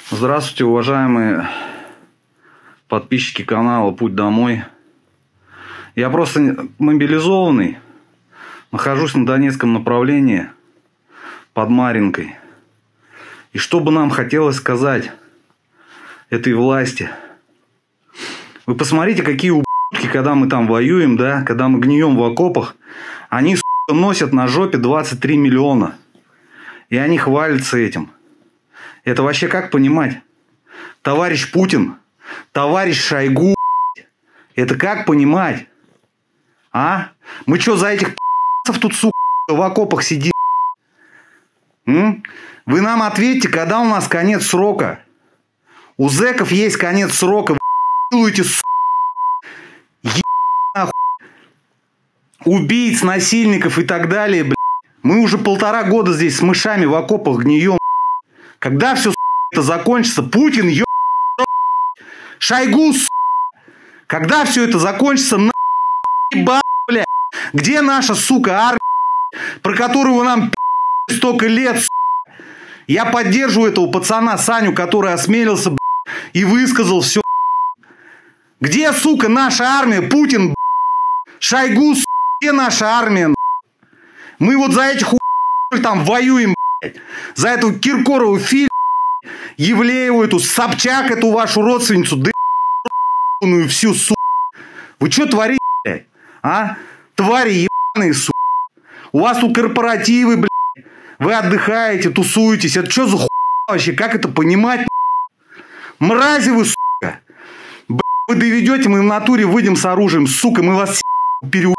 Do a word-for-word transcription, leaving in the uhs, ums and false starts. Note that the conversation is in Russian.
Здравствуйте, уважаемые подписчики канала «Путь домой». Я просто мобилизованный, нахожусь на Донецком направлении под Марьинкой. И что бы нам хотелось сказать этой власти? Вы посмотрите, какие ублюдки, когда мы там воюем, да, когда мы гнием в окопах, они, сука, носят на жопе двадцать три миллиона. И они хвалятся этим. Это вообще как понимать? Товарищ Путин, товарищ Шойгу, это как понимать? А? Мы что, за этих пи***цев тут, сука, в окопах сидим? М? Вы нам ответьте, когда у нас конец срока? У зэков есть конец срока. Вы делаете, сука, нахуй. Убийц, насильников и так далее, блядь. Мы уже полтора года здесь с мышами в окопах гнием. Когда все, сука, это закончится? Путин, ё... Шойгу, сука. Когда все это закончится? На... блядь. Где наша, сука, армия, про которую вы нам пи***ли столько лет, сука? Я поддерживаю этого пацана Саню, который осмелился, блядь, и высказал все. Где, сука, наша армия? Путин, блядь. Шойгу, сука. Где наша армия? Мы вот за этих у... там воюем, блядь. За эту Киркорову фильм, Евлееву эту, Собчак, эту вашу родственницу, да ебаную всю, сука. Вы что творите, блядь? А? Твари ебаные, сука. У вас тут корпоративы, блядь. Вы отдыхаете, тусуетесь. Это что за хуйня вообще? Как это понимать? Мрази вы, сука. Блядь, вы доведете, мы в натуре выйдем с оружием, сука. Мы вас переубьем.